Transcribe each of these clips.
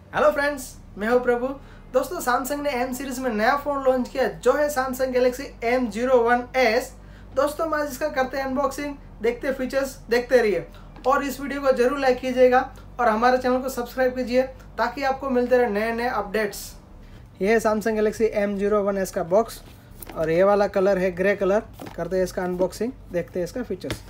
Hello friends, मैं हूं प्रभु। दोस्तों, सैमसंग ने एम सीरीज में नया फ़ोन लॉन्च किया जो है सैमसंग गैलेक्सी M01s। दोस्तों, हम आज इसका करते हैं अनबॉक्सिंग, देखते हैं फीचर्स, देखते रहिए और इस वीडियो को जरूर लाइक कीजिएगा और हमारे चैनल को सब्सक्राइब कीजिए ताकि आपको मिलते रहे नए नए अपडेट्स। ये है सैमसंग गैलेक्सी M01s का बॉक्स और ये वाला कलर है ग्रे कलर। करते हैं इसका अनबॉक्सिंग, देखते हैं इसका फीचर्स।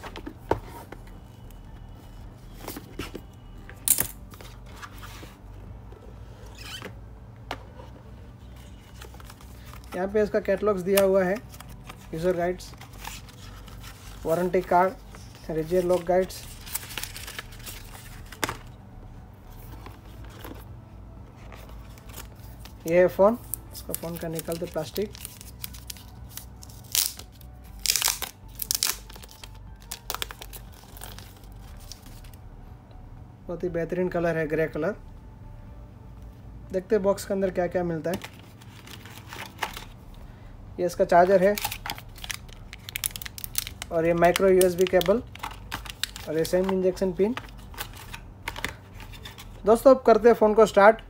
यहाँ पे इसका कैटलॉग्स दिया हुआ है, यूज़र गाइड्स, वारंटी कार्ड, रिजियर लॉक गाइड्स। ये है फ़ोन, इसका फ़ोन का निकलते प्लास्टिक। बहुत ही बेहतरीन कलर है, ग्रे कलर। देखते हैं बॉक्स के अंदर क्या क्या मिलता है। ये इसका चार्जर है और ये माइक्रो USB केबल और ये सेम इंजेक्शन पिन। दोस्तों, अब करते हैं फ़ोन को स्टार्ट।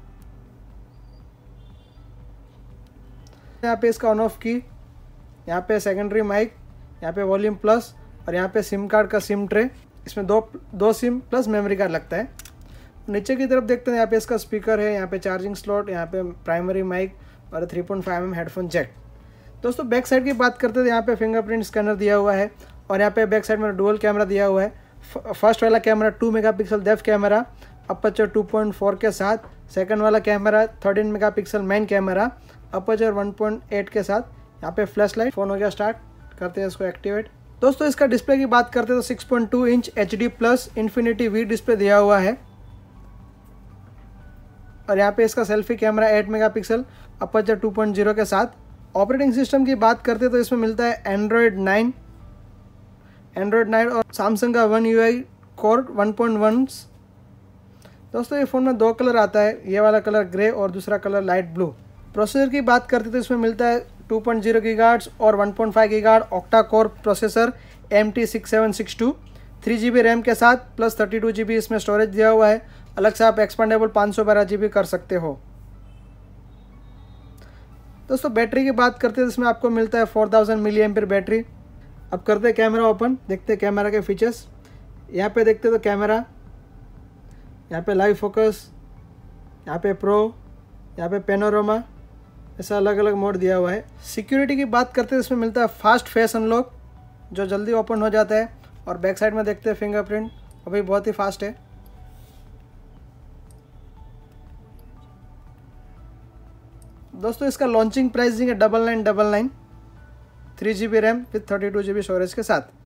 यहाँ पे इसका ऑन ऑफ की, यहाँ पे सेकेंडरी माइक, यहाँ पे वॉल्यूम प्लस और यहाँ पे सिम कार्ड का सिम ट्रे। इसमें दो सिम प्लस मेमोरी कार्ड लगता है। नीचे की तरफ देखते हैं, यहाँ पे इसका स्पीकर है, यहाँ पे चार्जिंग स्लॉट, यहाँ पे प्राइमरी माइक और 3.5mm हेडफोन जैक। दोस्तों, बैक साइड की बात करते हैं, यहाँ पे फिंगरप्रिंट स्कैनर दिया हुआ है और यहाँ पे बैक साइड में डुअल कैमरा दिया हुआ है। फर्स्ट वाला camera 2 megapixel depth camera aperture 2.4 के साथ, सेकंड वाला camera 13 megapixel main camera aperture 1.8 के साथ। यहाँ पे फ्लैश लाइट। फ़ोन हो गया स्टार्ट, करते हैं इसको एक्टिवेट। दोस्तों, इसका डिस्प्ले की बात करते हैं तो 6.2 inch HD plus infinity V display दिया हुआ है और यहाँ पे इसका सेल्फी कैमरा 8 मेगापिक्सल अपर्चर 2.0 के साथ। ऑपरेटिंग सिस्टम की बात करते तो इसमें मिलता है एंड्रॉयड 9 और सैमसंग का One UI कोर 1.1। दोस्तों, ये फ़ोन में दो कलर आता है, ये वाला कलर ग्रे और दूसरा कलर लाइट ब्लू। प्रोसेसर की बात करते तो इसमें मिलता है 2.0 GHz और 1.5 GHz octa core processor MT6762, 3GB RAM के साथ प्लस 32GB इसमें स्टोरेज दिया हुआ है। अलग से आप एक्सपेंडेबल 512GB कर सकते हो। दोस्तों, बैटरी की बात करते हैं तो इसमें आपको मिलता है 4000 mAh बैटरी। अब करते हैं कैमरा ओपन, देखते हैं कैमरा के फीचर्स। यहाँ पे देखते तो कैमरा, यहाँ पे लाइव फोकस, यहाँ पे प्रो, यहाँ पे पेनोरामा, ऐसा अलग अलग मोड दिया हुआ है। सिक्योरिटी की बात करते हैं इसमें मिलता है फास्ट फेस अनलॉक जो जल्दी ओपन हो जाता है और बैक साइड में देखते हैं फिंगरप्रिंट, अभी बहुत ही फास्ट है। दोस्तों, इसका लॉन्चिंग प्राइसिंग है 9999, 3GB RAM with 32GB storage के साथ।